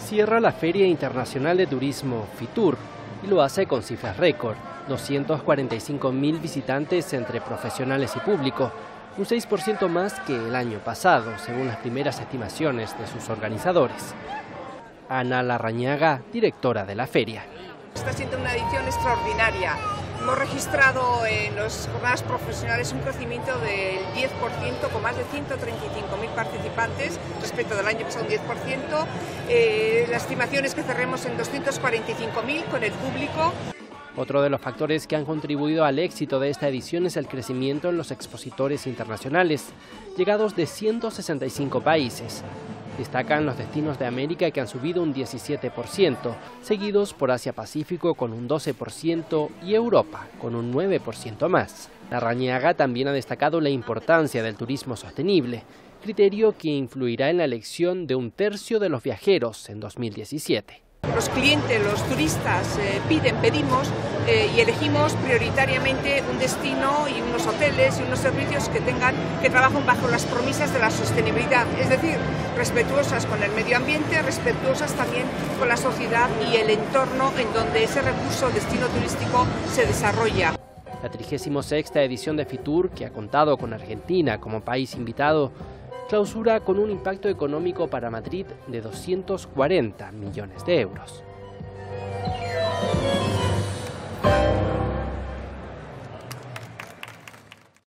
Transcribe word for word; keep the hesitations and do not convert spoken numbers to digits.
Cierra la Feria Internacional de Turismo FITUR y lo hace con cifras récord, doscientos cuarenta y cinco mil visitantes entre profesionales y público, un seis por ciento más que el año pasado, según las primeras estimaciones de sus organizadores. Ana Larrañaga, directora de la feria. Está siendo una edición extraordinaria. Hemos registrado en las jornadas profesionales un crecimiento del diez por ciento, con más de ciento treinta y cinco mil participantes respecto del año pasado, un diez por ciento. Eh, la estimación es que cerremos en doscientos cuarenta y cinco mil con el público. Otro de los factores que han contribuido al éxito de esta edición es el crecimiento en los expositores internacionales, llegados de ciento sesenta y cinco países. Destacan los destinos de América, que han subido un diecisiete por ciento, seguidos por Asia-Pacífico con un doce por ciento y Europa con un nueve por ciento más. Larrañaga también ha destacado la importancia del turismo sostenible, criterio que influirá en la elección de un tercio de los viajeros en dos mil diecisiete. Los clientes, los turistas eh, piden, pedimos eh, y elegimos prioritariamente un destino y unos hoteles y unos servicios que tengan, que trabajen bajo las premisas de la sostenibilidad, es decir, respetuosas con el medio ambiente, respetuosas también con la sociedad y el entorno en donde ese recurso, destino turístico, se desarrolla. La trigésima sexta edición de FITUR, que ha contado con Argentina como país invitado, clausura con un impacto económico para Madrid de doscientos cuarenta millones de euros.